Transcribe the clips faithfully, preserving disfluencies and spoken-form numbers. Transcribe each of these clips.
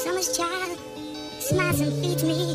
Summer's child smiles and feeds me.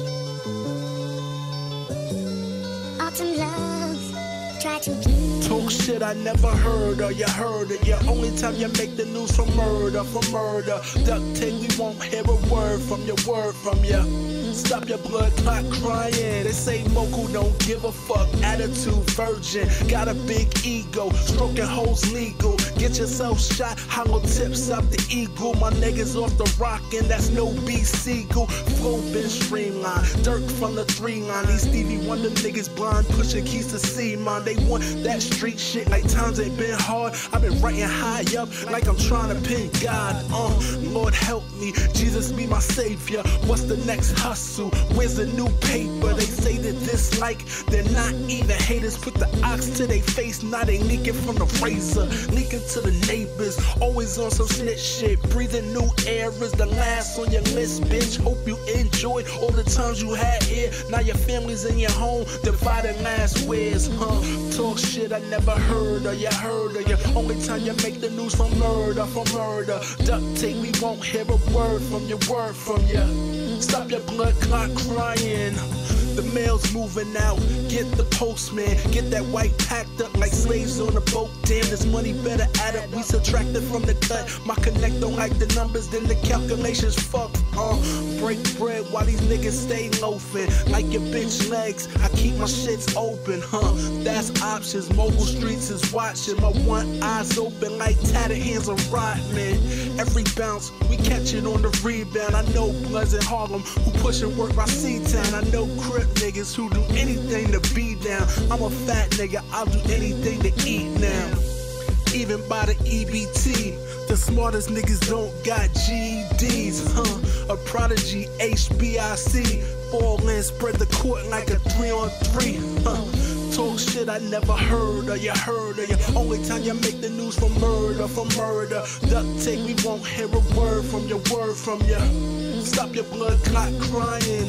Autumn love, try to keep. Talk shit I never heard of, you heard it. Yeah, only time you make the news for murder, for murder. Duct tape, we won't hear a word from your word from ya. Stop your blood clot crying. They say Mogul don't give a fuck. Attitude virgin, got a big ego. Stroking hoes legal. Get yourself shot, hollow tips up the eagle. My niggas off the rock and that's no B Seagull. Flow been streamlined, dirt from the three line. These Stevie Wonder niggas blind, pushing keys to see man. They want that street shit like times ain't been hard. I've been writing high up like I'm trying to pin God. Uh, Lord help me, Jesus be my savior. What's the next hustle? Where's the new paper? They say that this like they're not even haters. Put the ox to their face, now they leaking from the razor, leaking to the neighbors. Always on some snitch shit, breathing new air is the last on your list, bitch. Hope you enjoyed all the times you had here. Now your family's in your home, divided last ways, huh? Talk shit I never heard of, you heard of ya. Only time you make the news for murder, for murder. Duct tape, we won't hear a word from your word from ya. Stop your blood clot crying. The mail's moving out, get the postman. Get that white packed up like slaves on a boat. Damn, this money better add up, we subtract it from the cut. My connect don't like the numbers, then the calculations fuck. Uh, break bread while these niggas stay loafing. Like your bitch legs, I keep my shits open, huh? That's options, Mogul streets is watching. My one eye's open like tatted hands on Rodman. Every bounce, we catch it on the rebound. I know bloods in Harlem who pushing work by C-Town. I know crip niggas who do anything to be down. I'm a fat nigga, I'll do anything to eat now. Even by the E B T, the smartest niggas don't got G E Ds, huh? A prodigy, H B I C. Fall in, spread the court like a three on three, huh? Talk shit I never heard of, you heard of ya. Only time you make the news for murder, for murder. Duct tape, we won't hear a word from your word from ya. Stop your blood clot crying.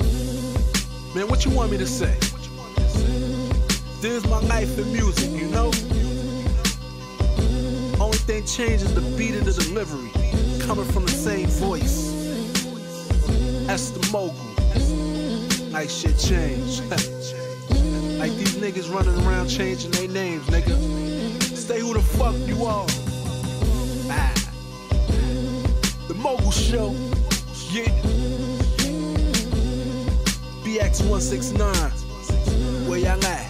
Man, what you want me to say? This is my life in music, you know? Only thing changes the beat and the delivery, coming from the same voice. That's the Mogul. Like shit change. Like these niggas running around changing their names, nigga. Stay who the fuck you are. Ah. The Mogul Show. Yeah. B X one six nine. Where y'all at?